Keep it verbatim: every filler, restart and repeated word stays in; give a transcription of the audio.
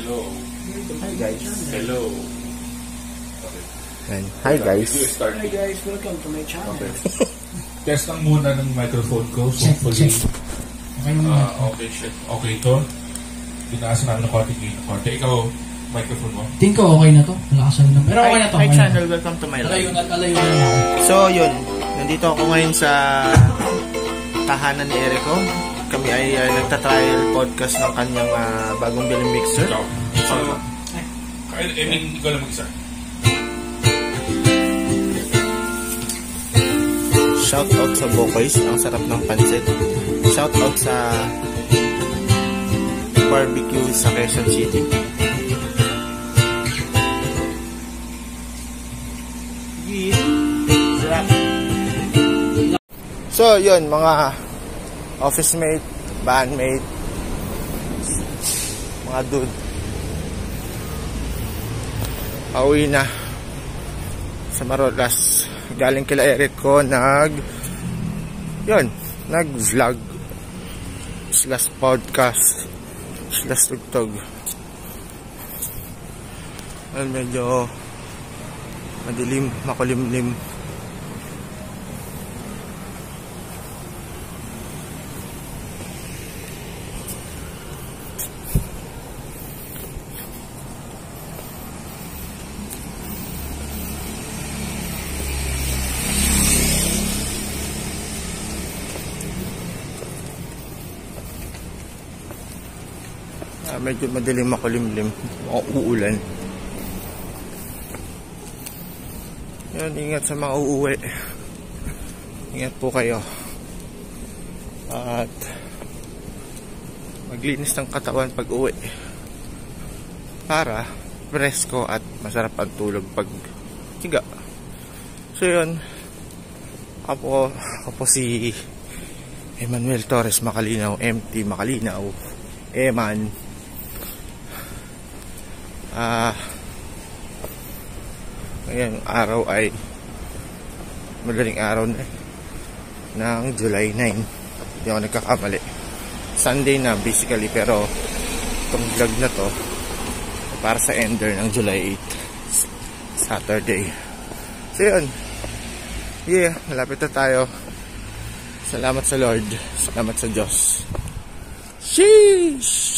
Hello. Hi guys. Hello. And hi guys. Hi guys, welcome to my channel. Okay. Test lang muna ng microphone ko. So hopefully, uh, okay, shit. Okay to. Binasa namin ng konti, konti. Ikaw, microphone mo? Tingin ko okay na to. Malakasan na. Pero okay na to. Hi channel, welcome to my live. Alayo na, alayo na ako. So yun, nandito ako ngayon sa tahanan ni Erico. Kami ay uh, nagta-trial podcast ng kanyang uh, bagong biling mixer. Ikaw. Uh, I mean, ikaw lang mag-isa. Shout out sa Bokoys, ang sarap ng pansit. Shout out sa barbecue sa Quezon City. So yun, mga office mate, bandmate, mga dude, pauwi na sa Marolas. Galing kila Eric ko, nag yun, nag vlog slash podcast slash tugtog. Well, medyo madilim, makulimlim. Uh, medyo madilim, makulimlim, uulan. Yan, ingat sa mga uuwi. Ingat po kayo. At maglinis ng katawan pag uwi para presko at masarap ang tulog pag higa. So yun, ako, ako po si Emmanuel Torres Makalinaw, M T Makalinaw, Eman. Ah, uh, ngayong araw ay madaling araw na ng July ninth. Hindi ako nagkakamali. Sunday na basically, pero itong vlog na to para sa ender ng July eighth, Saturday. So yun, yeah, malapit na tayo. Salamat sa Lord, salamat sa Diyos. Sheesh!